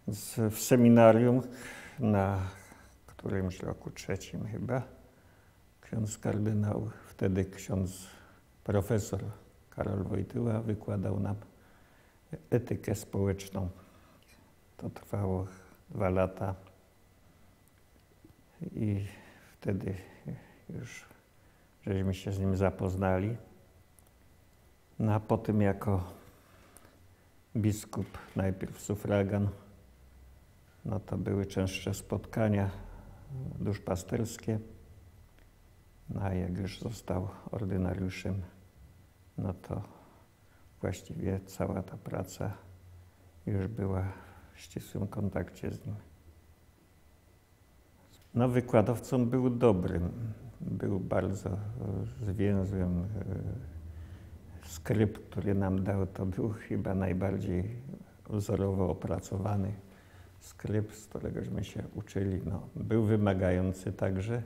W seminarium na którymś roku, trzecim chyba, ksiądz kardynał, wtedy ksiądz profesor Karol Wojtyła wykładał nam etykę społeczną. To trwało 2 lata i wtedy już żeśmy się z nim zapoznali. No a potem jako biskup, najpierw sufragan, no to były częstsze spotkania duszpasterskie. No a jak już został ordynariuszem, no to właściwie cała ta praca już była w ścisłym kontakcie z nim. No wykładowcą był dobrym, był bardzo zwięzłym. Skrypt, który nam dał, to był chyba najbardziej wzorowo opracowany skrypt, z któregośmy się uczyli. No, był wymagający także.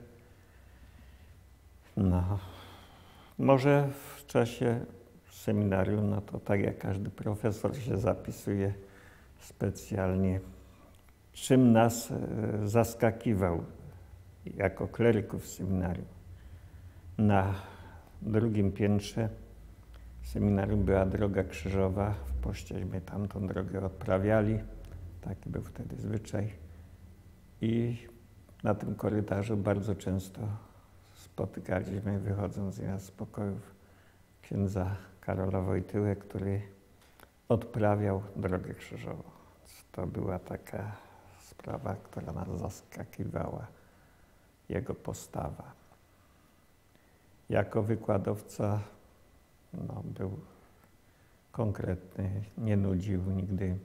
No, może w czasie seminarium, no to tak jak każdy profesor się zapisuje specjalnie, czym nas zaskakiwał jako kleryków w seminarium. Na 2. piętrze seminarium była droga krzyżowa, w pościeśmy tamtą drogę odprawiali, taki był wtedy zwyczaj. I na tym korytarzu bardzo często spotykaliśmy, wychodząc z pokojów, księdza Karola Wojtyłę, który odprawiał drogę krzyżową. To była taka sprawa, która nas zaskakiwała, jego postawa. Jako wykładowca no, był konkretny, nie nudził nigdy.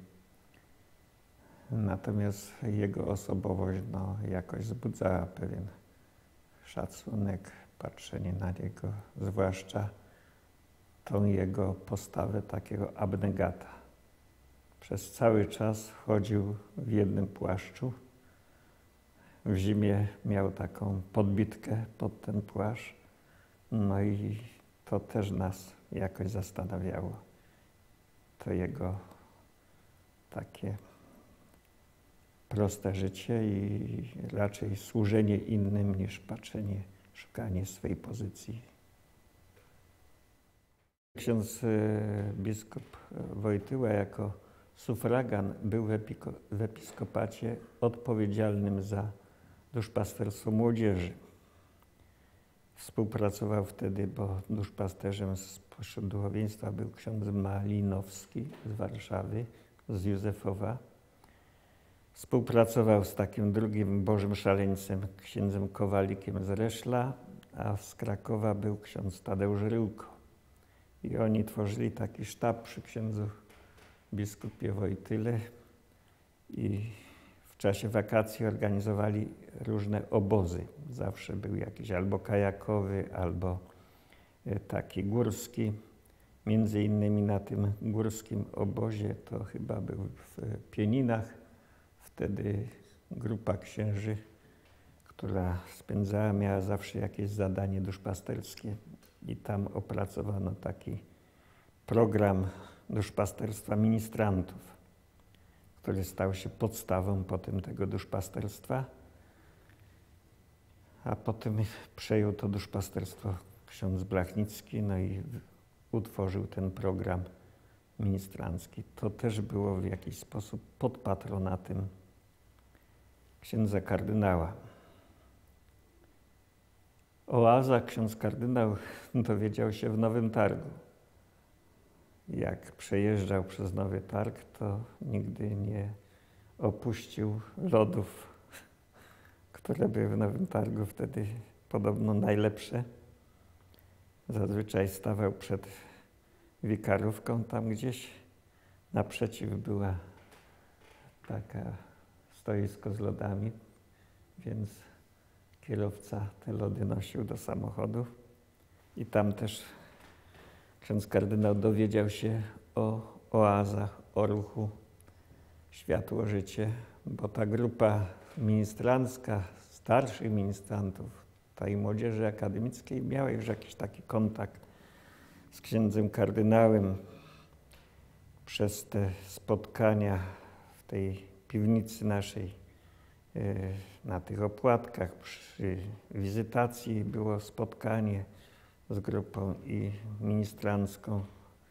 Natomiast jego osobowość no, jakoś wzbudzała pewien szacunek, patrzenie na niego, zwłaszcza tą jego postawę takiego abnegata. Przez cały czas chodził w jednym płaszczu. W zimie miał taką podbitkę pod ten płaszcz. No i to też nas jakoś zastanawiało. To jego takie proste życie i raczej służenie innym niż patrzenie, szukanie swej pozycji. Ksiądz biskup Wojtyła jako sufragan był w episkopacie odpowiedzialnym za duszpasterstwo młodzieży. Współpracował wtedy, bo duszpasterzem spośród duchowieństwa był ksiądz Malinowski z Warszawy, z Józefowa. Współpracował z takim drugim Bożym szaleńcem, księdzem Kowalikiem z Reszla, a z Krakowa był ksiądz Tadeusz Ryłko. I oni tworzyli taki sztab przy księdzu biskupie Wojtyle i w czasie wakacji organizowali różne obozy. Zawsze był jakiś albo kajakowy, albo taki górski. Między innymi na tym górskim obozie, to chyba był w Pieninach, wtedy grupa księży, która spędzała, miała zawsze jakieś zadanie duszpasterskie i tam opracowano taki program duszpasterstwa ministrantów, który stał się podstawą potem tego duszpasterstwa, a potem przejął to duszpasterstwo ksiądz Blachnicki, no i utworzył ten program ministrancki. To też było w jakiś sposób pod patronatem księdza kardynała. Oaza ksiądz kardynał dowiedział się w Nowym Targu. Jak przejeżdżał przez Nowy Targ, to nigdy nie opuścił lodów, które były w Nowym Targu wtedy podobno najlepsze. Zazwyczaj stawał przed wikarówką tam gdzieś. Naprzeciw była taka stoisko z lodami, więc kierowca te lody nosił do samochodu i tam też ksiądz kardynał dowiedział się o oazach, o ruchu Światło Życie, bo ta grupa ministrancka, starszych ministrantów, tej młodzieży akademickiej miała już jakiś taki kontakt z księdzem kardynałem przez te spotkania w tej piwnicy naszej, na tych opłatkach, przy wizytacji było spotkanie z grupą i ministrancką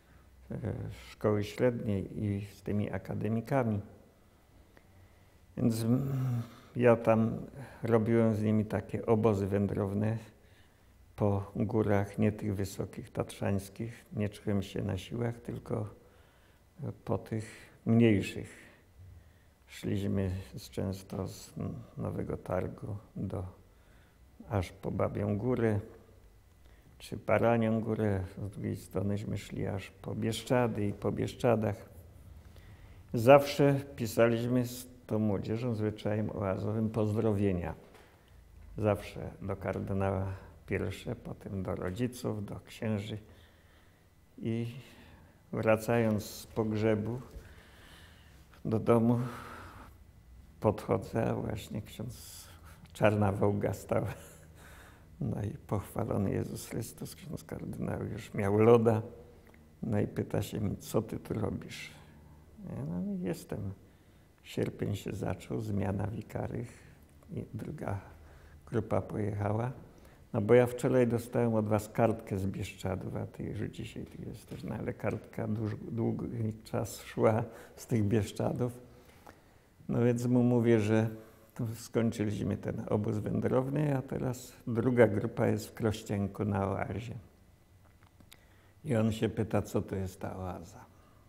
szkoły średniej i z tymi akademikami. Więc ja tam robiłem z nimi takie obozy wędrowne po górach, nie tych wysokich, tatrzańskich. Nie czułem się na siłach, tylko po tych mniejszych. Szliśmy często z Nowego Targu aż po Babią Górę, czy Baranią Górę. Z drugiej stronyśmy szli aż po Bieszczady i po Bieszczadach. Zawsze pisaliśmy z tą młodzieżą zwyczajem oazowym pozdrowienia. Zawsze do kardynała pierwsze, potem do rodziców, do księży. I wracając z pogrzebu do domu, podchodzę, a właśnie ksiądz Czarna Wołga stała. No i pochwalony Jezus Chrystus, ksiądz kardynał już miał loda. No i pyta się mi, co ty tu robisz? No i jestem. Sierpień się zaczął, zmiana wikarych i druga grupa pojechała. No bo ja wczoraj dostałem od was kartkę z Bieszczadów, a ty już dzisiaj tu jesteś, no ale kartka długi czas szła z tych Bieszczadów. No więc mu mówię, że skończyliśmy ten obóz wędrowny, a teraz druga grupa jest w Krościenku na oazie. I on się pyta, co to jest ta oaza.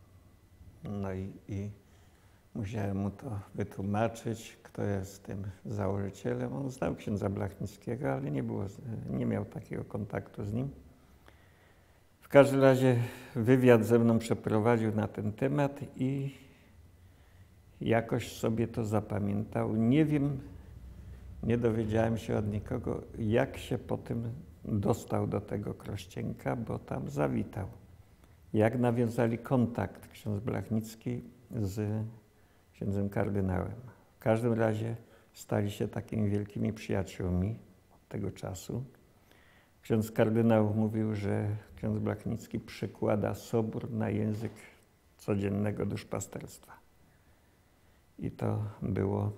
No i musiałem mu to wytłumaczyć, kto jest tym założycielem. On znał księdza Blachnickiego, ale nie miał takiego kontaktu z nim. W każdym razie wywiad ze mną przeprowadził na ten temat i jakoś sobie to zapamiętał. Nie wiem, nie dowiedziałem się od nikogo, jak się potem dostał do tego Krościenka, bo tam zawitał. Jak nawiązali kontakt ksiądz Blachnicki z księdzem kardynałem. W każdym razie stali się takimi wielkimi przyjaciółmi od tego czasu. Ksiądz kardynał mówił, że ksiądz Blachnicki przykłada Sobór na język codziennego duszpasterstwa. I to było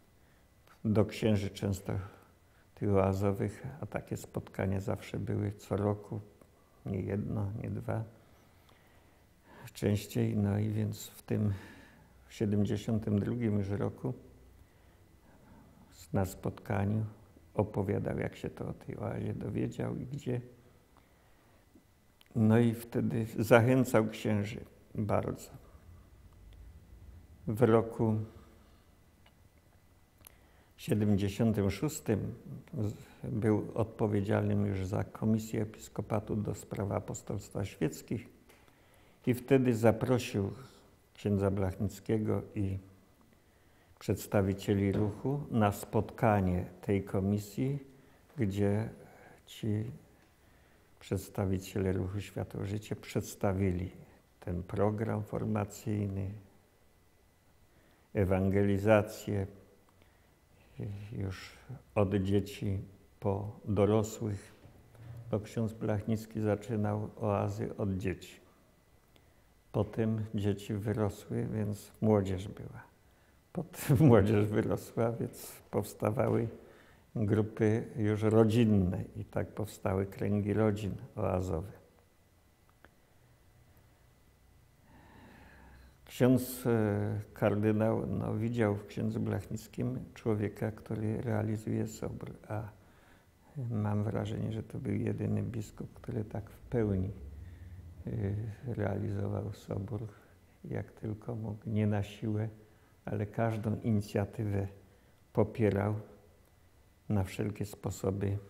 do księży często tych oazowych, a takie spotkania zawsze były co roku, nie jedno, nie dwa, częściej. No i więc w tym 72 już roku na spotkaniu opowiadał, jak się to o tej oazie dowiedział i gdzie. No i wtedy zachęcał księży bardzo. W roku 76 był odpowiedzialnym już za Komisję Episkopatu do spraw apostolstwa świeckich i wtedy zaprosił księdza Blachnickiego i przedstawicieli ruchu na spotkanie tej komisji, gdzie ci przedstawiciele ruchu Światło-Życie przedstawili ten program formacyjny, ewangelizację już od dzieci po dorosłych, bo ksiądz Blachnicki zaczynał oazy od dzieci. Potem dzieci wyrosły, więc młodzież była. Potem młodzież wyrosła, więc powstawały grupy już rodzinne i tak powstały kręgi rodzin oazowe. Ksiądz kardynał widział w księdzu Blachnickim człowieka, który realizuje Sobór, a mam wrażenie, że to był jedyny biskup, który tak w pełni realizował Sobór, jak tylko mógł, nie na siłę, ale każdą inicjatywę popierał, na wszelkie sposoby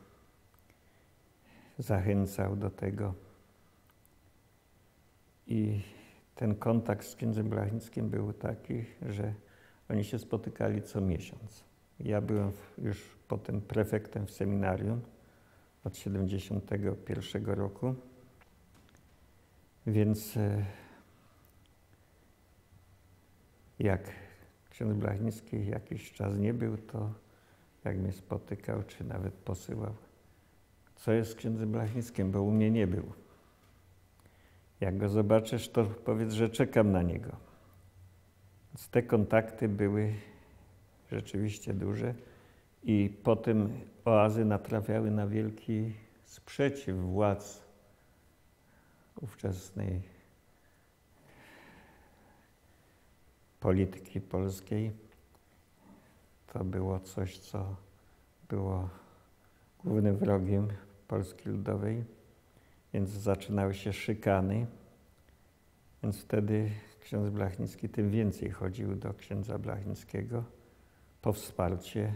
zachęcał do tego. I ten kontakt z księdzem Blachnickim był taki, że oni się spotykali co miesiąc. Ja byłem już potem prefektem w seminarium od 71 roku, więc jak ksiądz Blachnicki jakiś czas nie był, to jak mnie spotykał, czy nawet posyłał, co jest z księdzem Blachnickim, bo u mnie nie był. Jak go zobaczysz, to powiedz, że czekam na niego. Te kontakty były rzeczywiście duże i potem oazy natrafiały na wielki sprzeciw władz ówczesnej polityki polskiej. To było coś, co było głównym wrogiem Polski Ludowej, więc zaczynały się szykany. Więc wtedy ksiądz Blachnicki tym więcej chodził do księdza Blachnickiego po wsparcie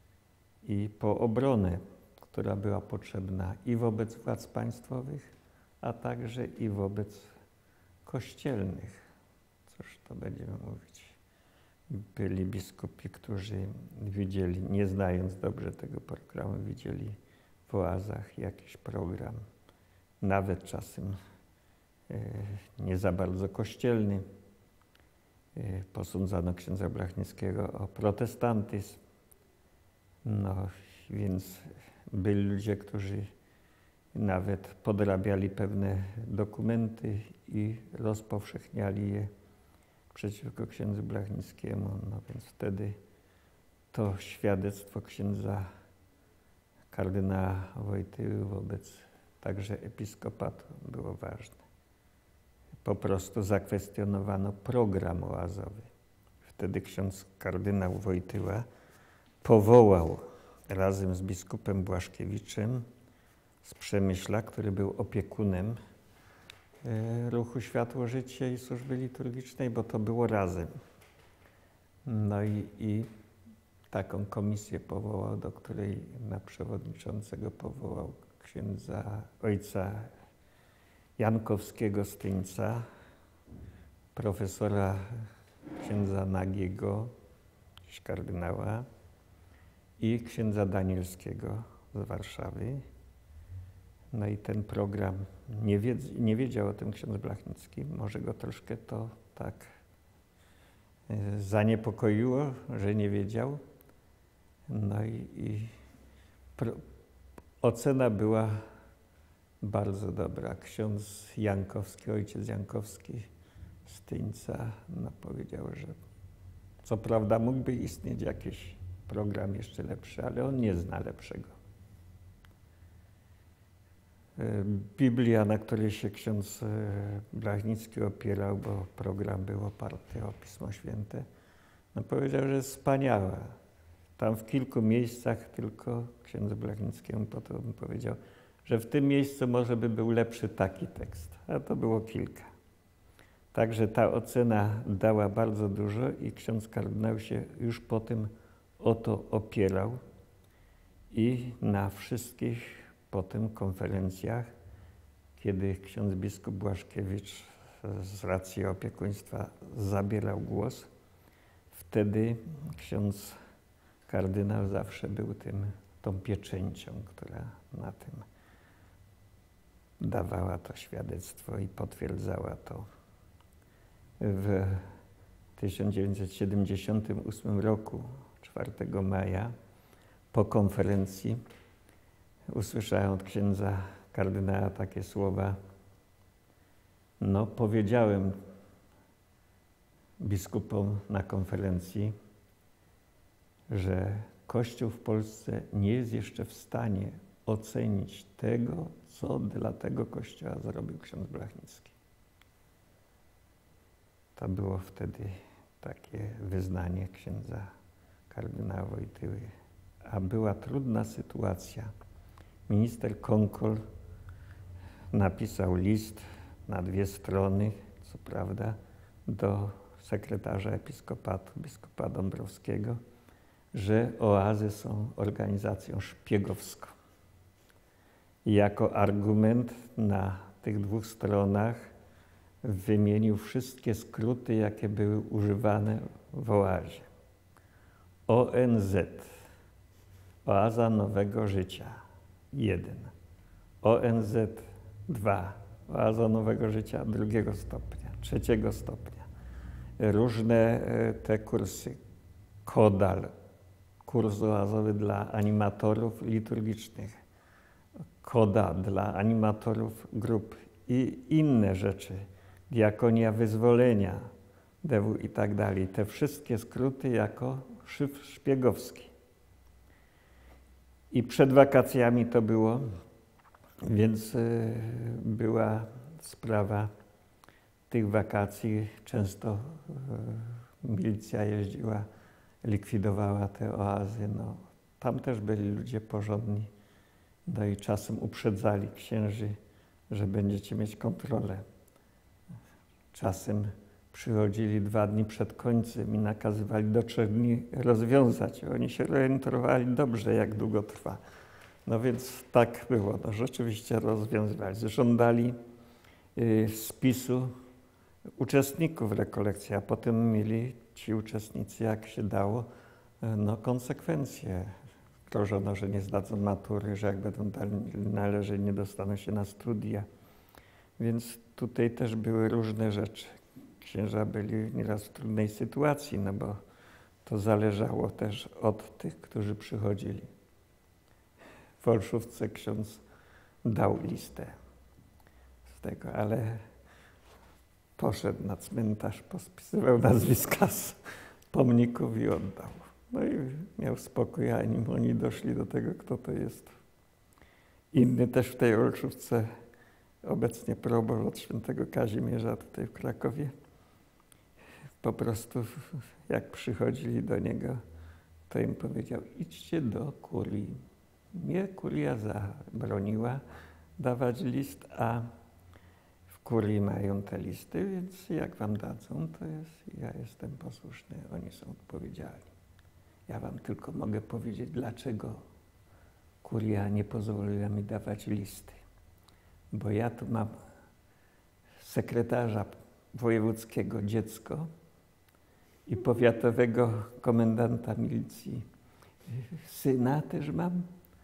i po obronę, która była potrzebna i wobec władz państwowych, a także i wobec kościelnych. Cóż to będziemy mówić. Byli biskupi, którzy widzieli, nie znając dobrze tego programu, widzieli w oazach jakiś program, nawet czasem nie za bardzo kościelny. Posądzano księdza Blachnickiego o protestantyzm. No więc byli ludzie, którzy nawet podrabiali pewne dokumenty i rozpowszechniali je przeciwko księdzu Blachnickiemu. No więc wtedy to świadectwo księdza kardynała Wojtyły wobec także episkopatu było ważne. Po prostu zakwestionowano program oazowy. Wtedy ksiądz kardynał Wojtyła powołał razem z biskupem Błaszkiewiczem z Przemyśla, który był opiekunem ruchu Światło-Życie i służby liturgicznej, bo to było razem. No i taką komisję powołał, do której na przewodniczącego powołał ojca Jankowskiego Styńca, profesora księdza Nagiego, kardynała, i księdza Danielskiego z Warszawy. No i ten program, nie wiedział o tym ksiądz Blachnicki, może go troszkę to tak zaniepokoiło, że nie wiedział. No i ocena była bardzo dobra. Ksiądz Jankowski, ojciec Jankowski Styńca, no powiedział, że co prawda mógłby istnieć jakiś program jeszcze lepszy, ale on nie zna lepszego. Biblia, na której się ksiądz Blachnicki opierał, bo program był oparty o Pismo Święte, no powiedział, że jest wspaniała. Tam w kilku miejscach tylko księdzu Blachnickiemu potem powiedział, że w tym miejscu może by był lepszy taki tekst, a to było kilka. Także ta ocena dała bardzo dużo i ksiądz kardynał się już po tym o to opierał i na wszystkich potem konferencjach, kiedy ksiądz biskup Błaszkiewicz z racji opiekuństwa zabierał głos, wtedy ksiądz kardynał zawsze był tą pieczęcią, która na tym dawała to świadectwo i potwierdzała to. W 1978 roku, 4 maja, po konferencji usłyszałem od księdza kardynała takie słowa: no, powiedziałem biskupom na konferencji, że Kościół w Polsce nie jest jeszcze w stanie ocenić tego, co dla tego Kościoła zrobił ksiądz Blachnicki. To było wtedy takie wyznanie księdza kardynała Wojtyły. A była trudna sytuacja. Minister Konkol napisał list na 2 strony, co prawda, do sekretarza episkopatu, biskupa Dąbrowskiego, że oazy są organizacją szpiegowską. I jako argument na tych 2 stronach wymienił wszystkie skróty, jakie były używane w oazie. ONZ, Oaza Nowego Życia, 1. ONZ, 2. Oaza Nowego Życia 2. stopnia, 3. stopnia. Różne te kursy. KODAL, kurs oazowy dla animatorów liturgicznych. KODA dla animatorów grup i inne rzeczy. Diakonia Wyzwolenia, DW i tak dalej. Te wszystkie skróty jako szyfr szpiegowski. I przed wakacjami to było, więc była sprawa tych wakacji. Często milicja jeździła, likwidowała te oazy. No, tam też byli ludzie porządni. No i czasem uprzedzali księży, że będziecie mieć kontrolę. Czasem przychodzili 2 dni przed końcem i nakazywali do 3 dni rozwiązać. Oni się orientowali dobrze, jak długo trwa. No więc tak było. No, rzeczywiście rozwiązywali. Żądali spisu uczestników rekolekcji, a potem mieli ci uczestnicy, jak się dało, no, konsekwencje. Grożono, że nie zdadzą matury, że jak będą należeli, nie dostaną się na studia. Więc tutaj też były różne rzeczy. Księża byli nieraz w trudnej sytuacji, no bo to zależało też od tych, którzy przychodzili. W Olszówce ksiądz dał listę z tego, ale poszedł na cmentarz, pospisywał nazwiska z pomników i oddał. No i miał spokój, a nim oni doszli do tego, kto to jest. Inny też w tej Olszówce, obecnie probor od świętego Kazimierza tutaj w Krakowie, po prostu jak przychodzili do niego, to im powiedział: idźcie do kurii. Mnie kuria zabroniła dawać list, a w kurii mają te listy, więc jak wam dadzą, to ja jestem posłuszny, oni są odpowiedzialni. Ja wam tylko mogę powiedzieć, dlaczego kuria nie pozwoliła mi dawać listy. Bo ja tu mam sekretarza wojewódzkiego dziecko i powiatowego komendanta milicji syna też mam.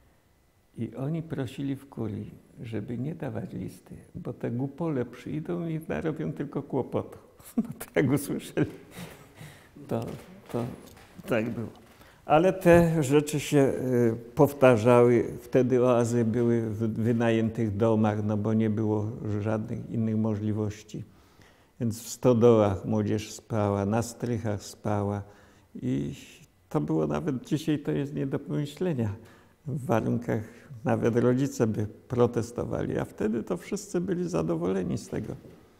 I oni prosili w kurii, żeby nie dawać listy, bo te głupole przyjdą i narobią tylko kłopotu. No to jak usłyszeli, to tak było. Ale te rzeczy się powtarzały. Wtedy oazy były w wynajętych domach, no bo nie było żadnych innych możliwości. Więc w stodołach młodzież spała, na strychach spała. I to było nawet dzisiaj, to jest nie do pomyślenia. W warunkach nawet rodzice by protestowali, a wtedy to wszyscy byli zadowoleni z tego.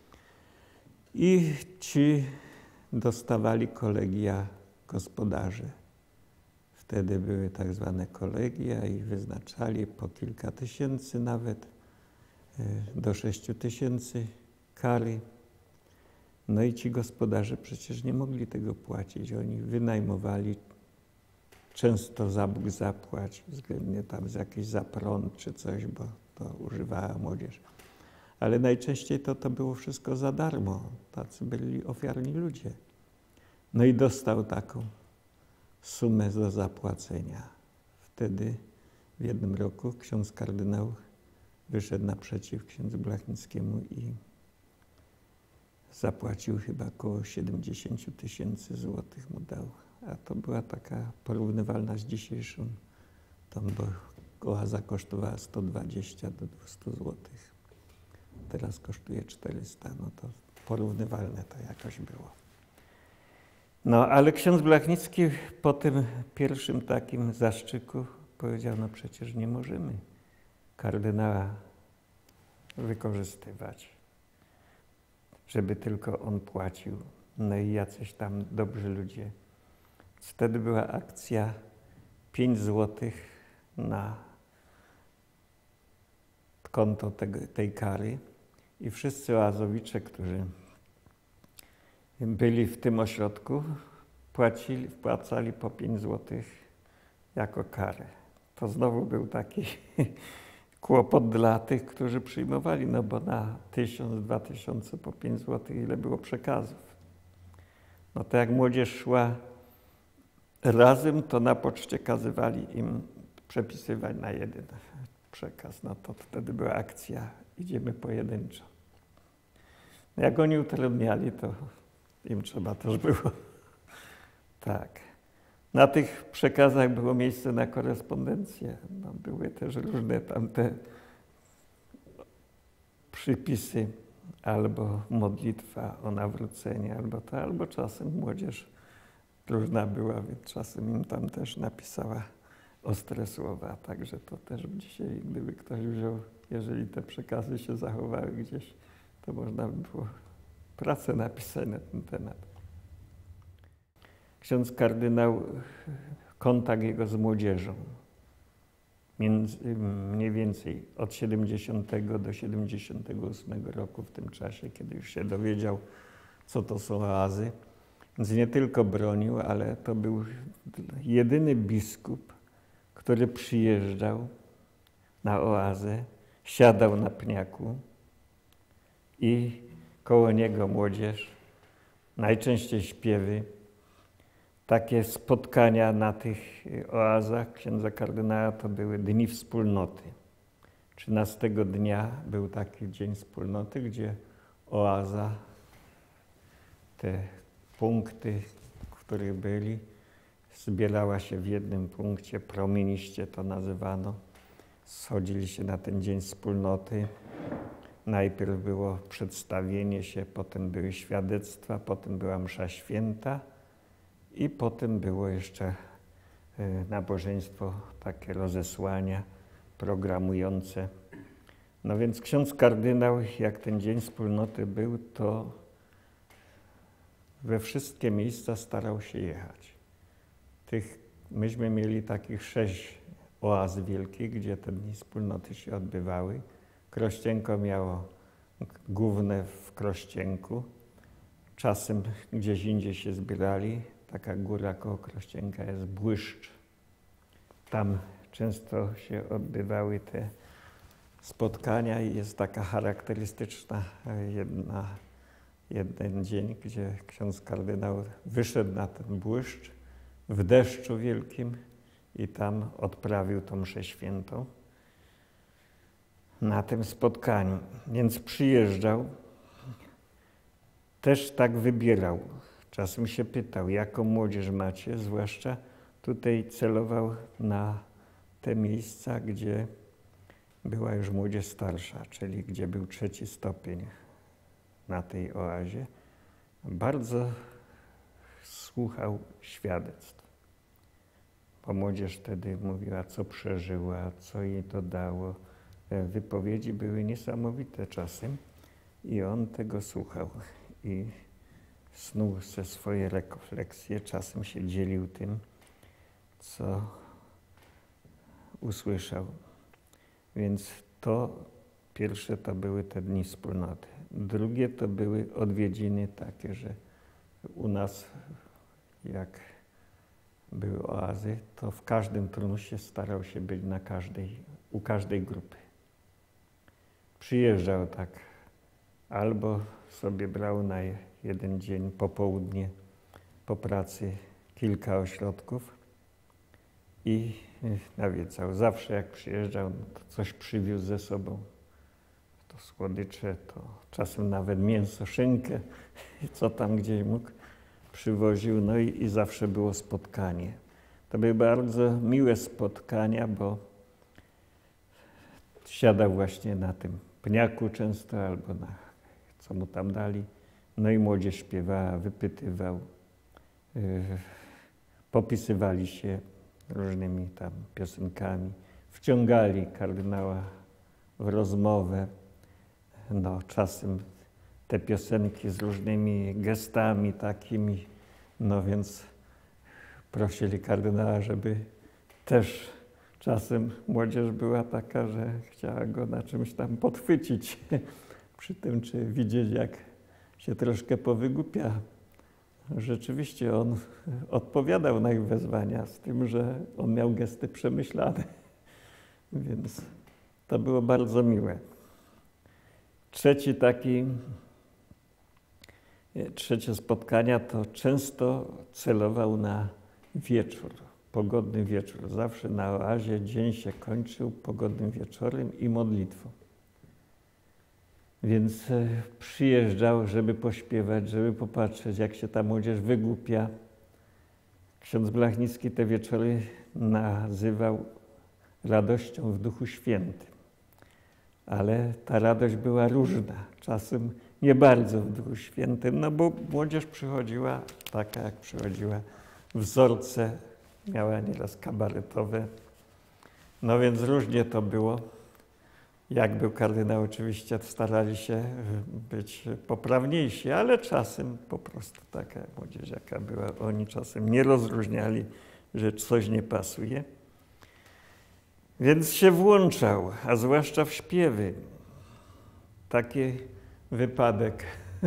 I ci dostawali kolegia gospodarze. Wtedy były tak zwane kolegia i wyznaczali po kilka tysięcy nawet, do 6 000 kary. No i ci gospodarze przecież nie mogli tego płacić. Oni wynajmowali często za Bóg zapłać, względnie tam z jakiś za prąd czy coś, bo to używała młodzież. Ale najczęściej to było wszystko za darmo. Tacy byli ofiarni ludzie. No i dostał taką sumę do zapłacenia. Wtedy w jednym roku ksiądz kardynał wyszedł naprzeciw księdzu Blachnickiemu i zapłacił chyba około 70 000 złotych mu dał. A to była taka porównywalna z dzisiejszą, tam bo oaza kosztowała 120 do 200 złotych. Teraz kosztuje 400, no to porównywalne to jakoś było. No, ale ksiądz Blachnicki po tym pierwszym takim zaszczyku powiedział: no przecież nie możemy kardynała wykorzystywać, żeby tylko on płacił. No i jacyś tam dobrzy ludzie. Wtedy była akcja 5 złotych na konto tej kary i wszyscy oazowicze, którzy byli w tym ośrodku, wpłacali po 5 złotych jako karę. To znowu był taki kłopot dla tych, którzy przyjmowali, no bo na 1000, 2000 po 5 złotych ile było przekazów. No to jak młodzież szła razem, to na poczcie kazywali im przepisywać na jeden przekaz. No to wtedy była akcja, idziemy pojedynczo. Jak oni utrudniali, to im trzeba też było. Tak. Na tych przekazach było miejsce na korespondencję. No, były też różne tamte przypisy albo modlitwa o nawrócenie, albo czasem młodzież różna była, więc czasem im tam też napisała ostre słowa. Także to też dzisiaj, gdyby ktoś wziął, jeżeli te przekazy się zachowały gdzieś, to można by było pracę napisać na ten temat. Ksiądz kardynał, kontakt jego z młodzieżą, mniej więcej od 70 do 78 roku, w tym czasie, kiedy już się dowiedział, co to są oazy. Więc nie tylko bronił, ale to był jedyny biskup, który przyjeżdżał na oazę, siadał na pniaku i koło niego młodzież, najczęściej śpiewy. Takie spotkania na tych oazach księdza kardynała to były dni wspólnoty. 13 dnia był taki dzień wspólnoty, gdzie oaza, te punkty, w których byli, zbierała się w jednym punkcie, promieniście to nazywano. Schodzili się na ten dzień wspólnoty. Najpierw było przedstawienie się, potem były świadectwa, potem była msza święta i potem było jeszcze nabożeństwo, takie rozesłania programujące. No więc ksiądz kardynał, jak ten dzień wspólnoty był, to we wszystkie miejsca starał się jechać. Myśmy mieli takich 6 oaz wielkich, gdzie te dni wspólnoty się odbywały. Krościenko miało główne w Krościenku. Czasem gdzieś indziej się zbierali. Taka góra koło Krościenka jest Błyszcz. Tam często się odbywały te spotkania i jest taka charakterystyczna jeden dzień, gdzie ksiądz kardynał wyszedł na ten Błyszcz w deszczu wielkim i tam odprawił tą mszę świętą na tym spotkaniu. Więc przyjeżdżał, też tak wybierał. Czasem się pytał, jaką młodzież macie, zwłaszcza tutaj celował na te miejsca, gdzie była już młodzież starsza, czyli gdzie był 3. stopień na tej oazie. Bardzo słuchał świadectw, bo młodzież wtedy mówiła, co przeżyła, co jej to dało. Wypowiedzi były niesamowite czasem i on tego słuchał i snuł ze swoje refleksje, czasem się dzielił tym, co usłyszał. Więc to pierwsze to były te dni wspólnoty. Drugie to były odwiedziny takie, że u nas, jak były oazy, to w każdym turnusie starał się być u każdej grupy. Przyjeżdżał tak, albo sobie brał na jeden dzień popołudnie po pracy kilka ośrodków i nawiedzał. Zawsze jak przyjeżdżał, to coś przywiózł ze sobą. To słodycze, to czasem nawet mięso, szynkę, co tam gdzieś mógł, przywoził. No i zawsze było spotkanie. To były bardzo miłe spotkania, bo siadał właśnie na tym pniaku często albo na co mu tam dali. No i młodzież śpiewała, wypytywał, popisywali się różnymi tam piosenkami, wciągali kardynała w rozmowę. No, czasem te piosenki z różnymi gestami takimi, no więc prosili kardynała, żeby też czasem młodzież była taka, że chciała go na czymś tam podchwycić przy tym, czy widzieć, jak się troszkę powygłupia. Rzeczywiście on odpowiadał na ich wezwania, z tym, że on miał gesty przemyślane, więc to było bardzo miłe. Trzecie spotkania to często celował na wieczór, pogodny wieczór. Zawsze na oazie dzień się kończył pogodnym wieczorem i modlitwą. Więc przyjeżdżał, żeby pośpiewać, żeby popatrzeć, jak się ta młodzież wygłupia. Ksiądz Blachnicki te wieczory nazywał radością w Duchu Świętym. ale ta radość była różna. Czasem nie bardzo w Duchu Świętym, no bo młodzież przychodziła taka, jak przychodziła. Wzorce miała nieraz kabaretowe. No więc różnie to było. Jak był kardynał, oczywiście starali się być poprawniejsi, ale czasem po prostu taka młodzież, jaka była, oni czasem nie rozróżniali, że coś nie pasuje. Więc się włączał, a zwłaszcza w śpiewy. Taki wypadek,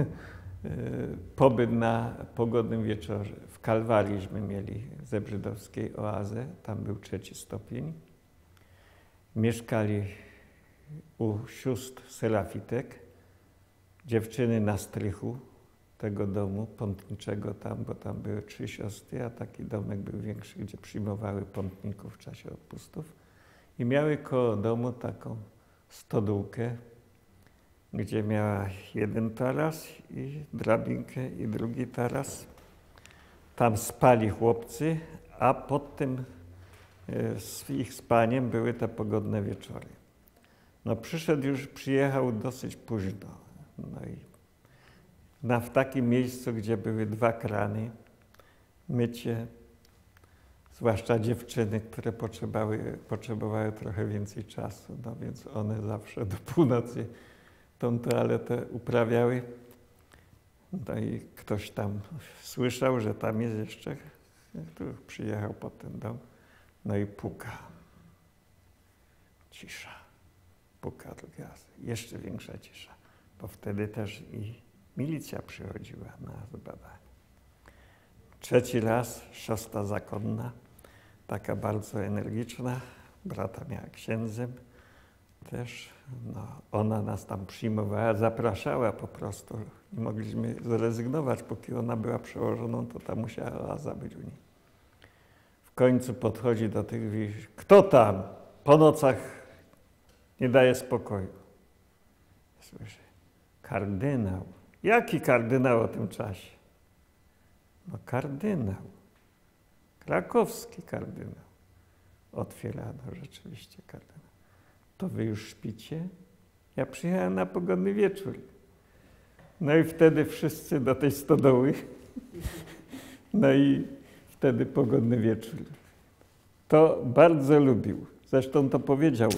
pobyt na pogodnym wieczorze. W Kalwariiśmy mieli zebrzydowskiej oazę, tam był 3. stopień. Mieszkali u sióstr serafitek, dziewczyny na strychu tego domu pątniczego tam, bo tam były 3 siostry, a taki domek był większy, gdzie przyjmowały pątników w czasie odpustów. I miały koło domu taką stodółkę, gdzie miała 1 taras i drabinkę i drugi taras. Tam spali chłopcy, a pod tym z ich spaniem były te pogodne wieczory. No przyjechał dosyć późno. No i w takim miejscu, gdzie były 2 krany, mycie, zwłaszcza dziewczyny, które potrzebowały trochę więcej czasu, no więc one zawsze do północy tą toaletę uprawiały. No i ktoś tam słyszał, że tam jest jeszcze, tu przyjechał pod ten dom, no i puka. Cisza. Puka drugi raz. Jeszcze większa cisza, bo wtedy też i milicja przychodziła na zbadanie. 3. raz siostra zakonna, taka bardzo energiczna, brata miała księdzem też. No, ona nas tam przyjmowała, zapraszała po prostu. Nie mogliśmy zrezygnować, póki ona była przełożoną, to tam musiała oaza być u niej. W końcu podchodzi do tych i mówi: kto tam po nocach nie daje spokoju? Słyszę: kardynał. Jaki kardynał o tym czasie? No kardynał. Krakowski kardynał. Otwierano rzeczywiście kardynał. To wy już śpicie? Ja przyjechałem na pogodny wieczór. No i wtedy wszyscy do tej stodoły. No i wtedy pogodny wieczór. To bardzo lubił. Zresztą to powiedział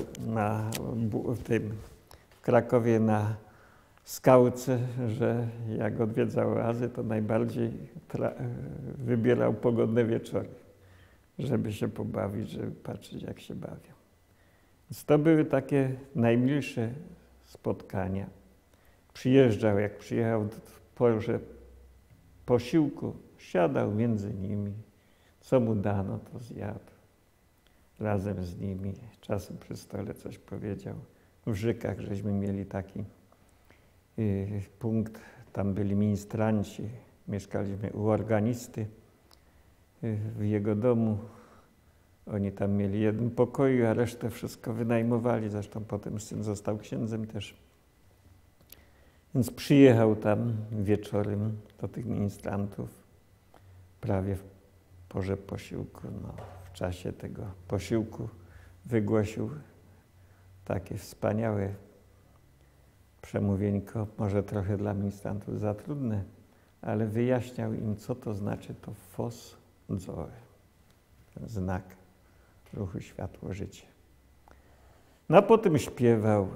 w Krakowie na skałce, że jak odwiedzał oazę, to najbardziej wybierał pogodne wieczory, żeby się pobawić, żeby patrzeć, jak się bawią. Więc to były takie najmilsze spotkania. Przyjeżdżał, jak przyjechał w porze posiłku, siadał między nimi. Co mu dano, to zjadł razem z nimi. Czasem przy stole coś powiedział. W Żykach żeśmy mieli taki punkt, tam byli ministranci, mieszkaliśmy u organisty w jego domu. Oni tam mieli 1 pokój, a resztę wszystko wynajmowali. Zresztą potem syn został księdzem też. Więc przyjechał tam wieczorem do tych ministrantów, prawie w porze posiłku. No, w czasie tego posiłku wygłosił takie wspaniałe przemówienko, może trochę dla ministrantów za trudne, ale wyjaśniał im, co to znaczy to fos zoe, ten znak ruchu, światło, życie. No a potem śpiewał,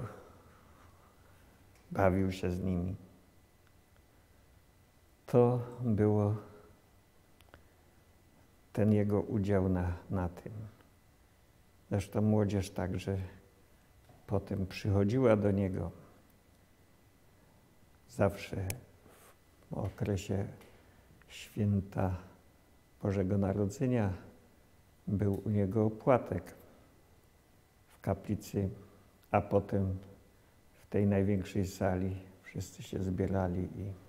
bawił się z nimi. To było ten jego udział na tym. Zresztą młodzież także potem przychodziła do niego. Zawsze w okresie święta Bożego Narodzenia był u niego opłatek w kaplicy, a potem w tej największej sali wszyscy się zbierali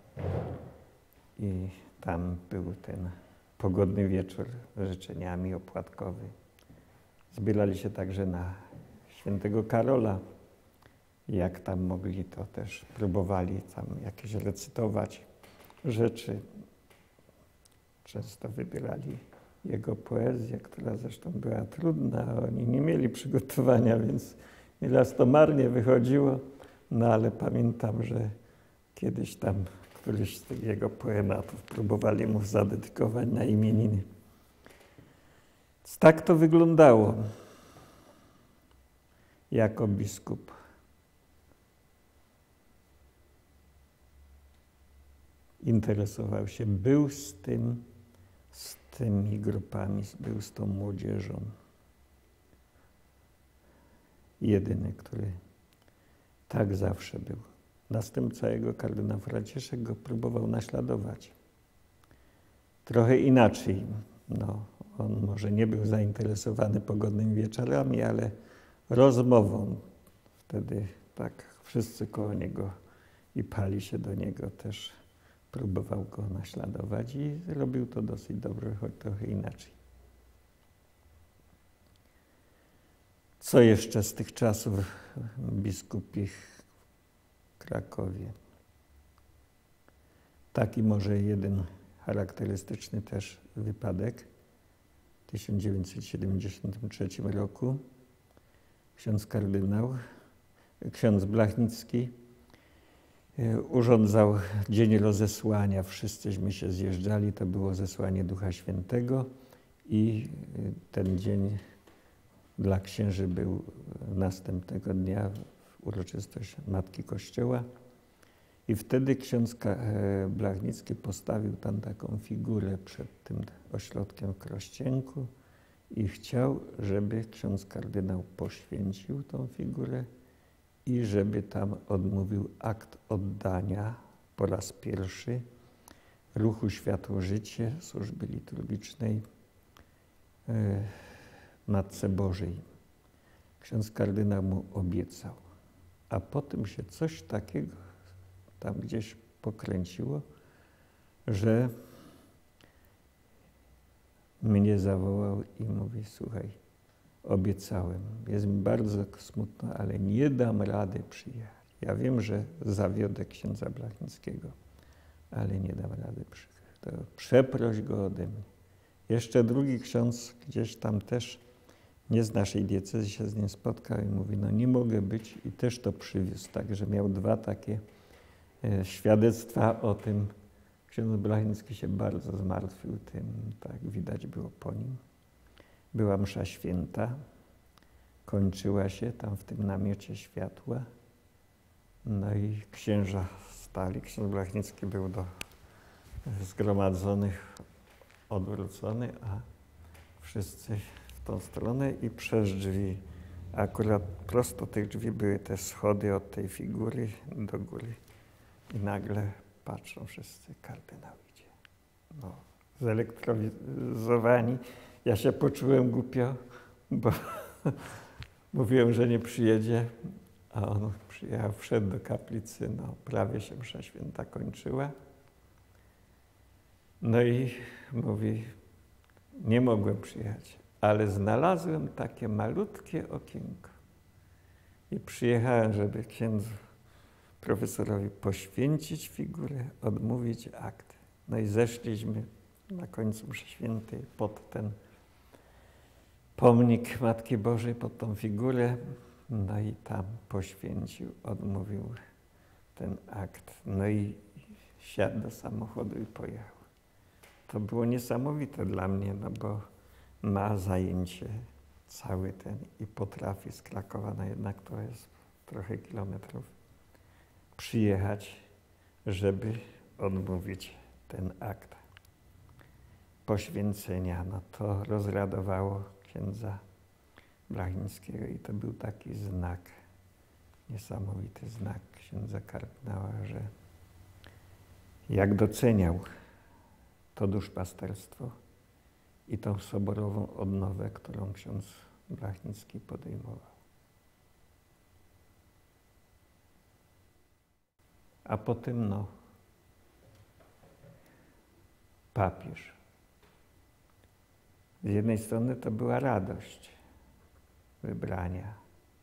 i tam był ten pogodny wieczór z życzeniami opłatkowy. Zbierali się także na świętego Karola. Jak tam mogli, to też próbowali tam jakieś recytować rzeczy. Często wybierali jego poezję, która zresztą była trudna. Oni nie mieli przygotowania, więc Nieraz to marnie wychodziło, no ale pamiętam, że kiedyś tam któryś z tych jego poematów próbowali mu zadedykować na imieniny. Więc tak to wyglądało jako biskup. Interesował się, był z tymi grupami, był z tą młodzieżą. Jedyny, który tak zawsze był. Następca jego, kardynał Franciszek, go próbował naśladować. Trochę inaczej. No, on może nie był zainteresowany pogodnymi wieczorami, ale rozmową. Wtedy tak wszyscy koło niego i pali się do niego też. Próbował go naśladować i robił to dosyć dobrze, choć trochę inaczej. Co jeszcze z tych czasów biskupich w Krakowie? Taki może jeden charakterystyczny też wypadek. W 1973 roku ksiądz Blachnicki urządzał dzień rozesłania. Wszyscyśmy się zjeżdżali, to było zesłanie Ducha Świętego i ten dzień dla księży był następnego dnia, uroczystość Matki Kościoła. I wtedy ksiądz Blachnicki postawił tam taką figurę przed tym ośrodkiem w Krościenku i chciał, żeby ksiądz kardynał poświęcił tą figurę i żeby tam odmówił akt oddania po raz pierwszy ruchu Światło-Życie, służby liturgicznej Matce Bożej. Ksiądz kardynał mu obiecał, a potem się coś takiego tam gdzieś pokręciło, że mnie zawołał i mówi: słuchaj, obiecałem, jest mi bardzo smutno, ale nie dam rady przyjechać. Ja wiem, że zawiodę księdza Blachnickiego, ale nie dam rady przyjechać. To przeproś go ode mnie. Jeszcze drugi ksiądz gdzieś tam też, nie z naszej diecezji, się z nim spotkał i mówi: no nie mogę być, i też to przywiózł. Także miał dwa takie świadectwa o tym. Ksiądz Blachnicki się bardzo zmartwił tym, tak widać było po nim. Była msza święta, kończyła się tam w tym namiocie światła. No i księża stali. Ksiądz Blachnicki był do zgromadzonych odwrócony, a wszyscy w tą stronę i przez drzwi. Akurat prosto tych drzwi były te schody od tej figury do góry. I nagle patrzą wszyscy, kardynał idzie. No, zelektrolizowani. Ja się poczułem głupio, bo mówiłem, że nie przyjedzie, a on przyjechał, wszedł do kaplicy, no prawie się msza święta kończyła. No i mówi: nie mogłem przyjechać, ale znalazłem takie malutkie okienko i przyjechałem, żeby księdzu profesorowi poświęcić figurę, odmówić akt. No i zeszliśmy na końcu mszy świętej pod ten pomnik Matki Bożej, pod tą figurę, no i tam poświęcił, odmówił ten akt. No i siadł do samochodu i pojechał. To było niesamowite dla mnie, no bo ma zajęcie cały ten i potrafi z Krakowa, no jednak to jest trochę kilometrów, przyjechać, żeby odmówić ten akt poświęcenia. No to rozradowało księdza Blachnickiego i to był taki znak, niesamowity znak księdza kardynała, że jak doceniał to duszpasterstwo i tą soborową odnowę, którą ksiądz Blachnicki podejmował. A potem no, papież. Z jednej strony to była radość wybrania.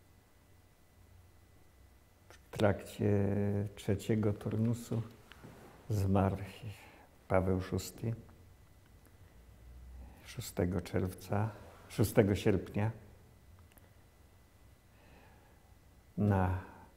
W trakcie trzeciego turnusu zmarł Paweł VI 6 sierpnia. na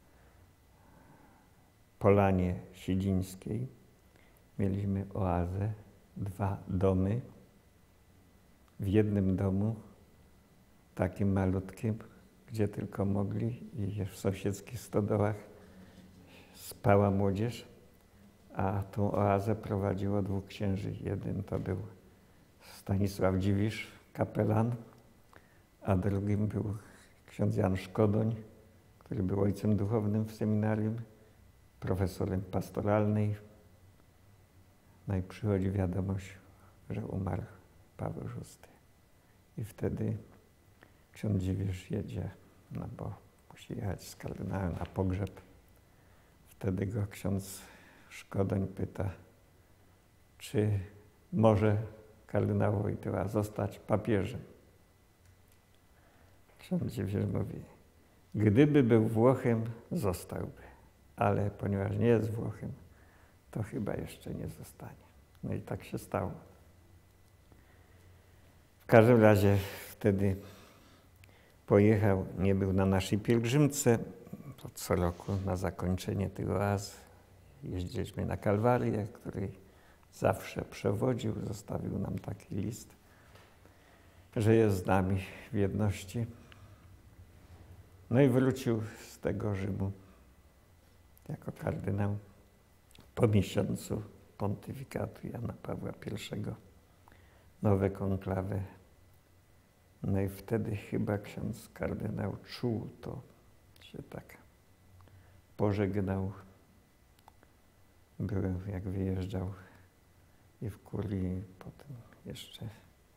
Polanie Sidzińskiej. Mieliśmy oazę, 2 domy. W jednym domu, takim malutkim, gdzie tylko mogli, i w sąsiedzkich stodołach spała młodzież, a tą oazę prowadziło 2 księży. Jeden to był Stanisław Dziwisz, kapelan, a drugim był ksiądz Jan Szkodoń, który był ojcem duchownym w seminarium, profesorem pastoralnej. No i przychodzi wiadomość, że umarł Paweł VI. I wtedy ksiądz Dziwisz jedzie, no bo musi jechać z kardynałem na pogrzeb. Wtedy go ksiądz Szkodoń pyta, czy może kardynał Wojtyła zostać papieżem. Ksiądz Dziwisz mówi, gdyby był Włochem, zostałby, ale ponieważ nie jest Włochem, to chyba jeszcze nie zostanie. No i tak się stało. W każdym razie wtedy pojechał, nie był na naszej pielgrzymce, to co roku na zakończenie tych oaz jeździliśmy na Kalwarię, której zawsze przewodził, zostawił nam taki list, że jest z nami w jedności. No i wrócił z tego Rzymu jako kardynał po miesiącu pontyfikatu Jana Pawła I, nowe konklawy. No i wtedy chyba ksiądz kardynał czuł to, się tak pożegnał. Byłem, jak wyjeżdżał i w kurii, potem jeszcze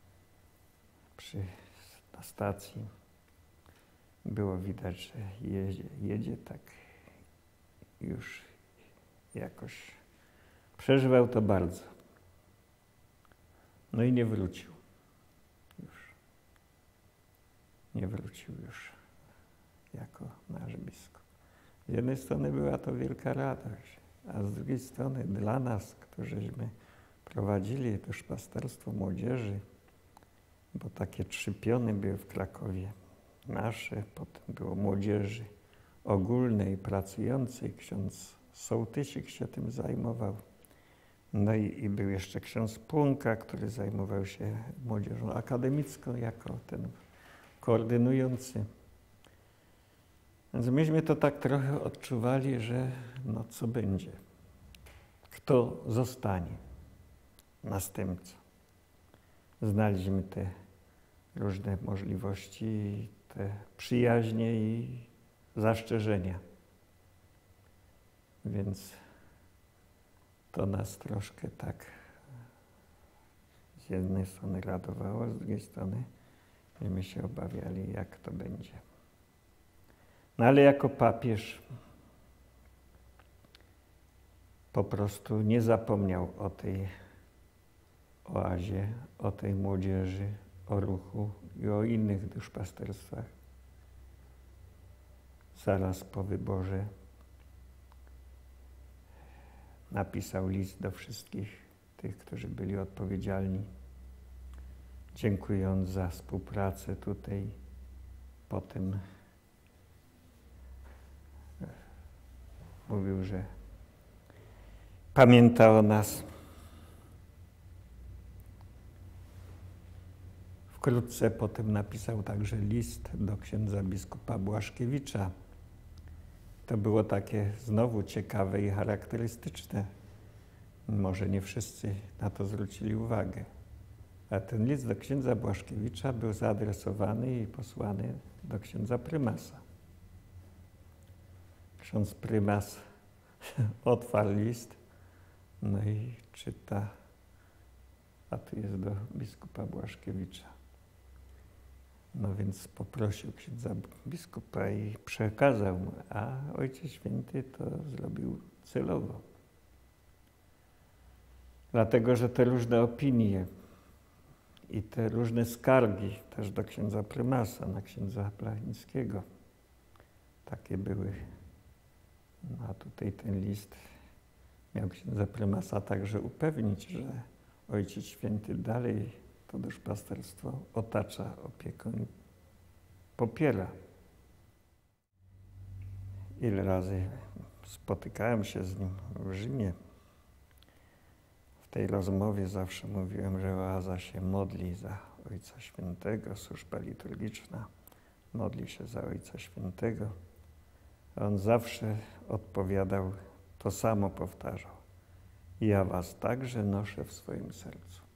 na stacji było widać, że jedzie tak już jakoś. Przeżywał to bardzo. No i nie wrócił już. Nie wrócił już jako nasz biskup. Z jednej strony była to wielka radość, a z drugiej strony dla nas, którzyśmy prowadzili duszpasterstwo młodzieży, bo takie 3 piony były w Krakowie, nasze, potem było młodzieży ogólnej, pracującej, ksiądz Sołtysik się tym zajmował. No i był jeszcze ksiądz Płonka, który zajmował się młodzieżą akademicką jako ten koordynujący. Więc myśmy to tak trochę odczuwali, że no co będzie, kto zostanie następcą. Znaliśmy te różne możliwości, te przyjaźnie i zastrzeżenia. Więc to nas troszkę tak z jednej strony radowało, z drugiej strony my się obawiali, jak to będzie. No ale jako papież po prostu nie zapomniał o tej oazie, o tej młodzieży, o ruchu i o innych duszpasterstwach. Zaraz po wyborze napisał list do wszystkich tych, którzy byli odpowiedzialni, dziękując za współpracę tutaj. Potem mówił, że pamięta o nas. Wkrótce potem napisał także list do księdza biskupa Błaszkiewicza. To było takie znowu ciekawe i charakterystyczne. Może nie wszyscy na to zwrócili uwagę. A ten list do księdza Błaszkiewicza był zaadresowany i posłany do księdza prymasa. Ksiądz prymas otwarł list, no i czyta, a tu jest do biskupa Błaszkiewicza. No więc poprosił księdza biskupa i przekazał mu, a Ojciec Święty to zrobił celowo. Dlatego, że te różne opinie i te różne skargi też do księdza prymasa, na księdza Plachińskiego, takie były. No a tutaj ten list miał księdza prymasa także upewnić, że Ojciec Święty dalej to duszpasterstwo otacza opieką i popiera. ile razy spotykałem się z nim w Rzymie. W tej rozmowie zawsze mówiłem, że oaza się modli za Ojca Świętego, służba liturgiczna modli się za Ojca Świętego. A on zawsze odpowiadał, to samo powtarzał. Ja was także noszę w swoim sercu.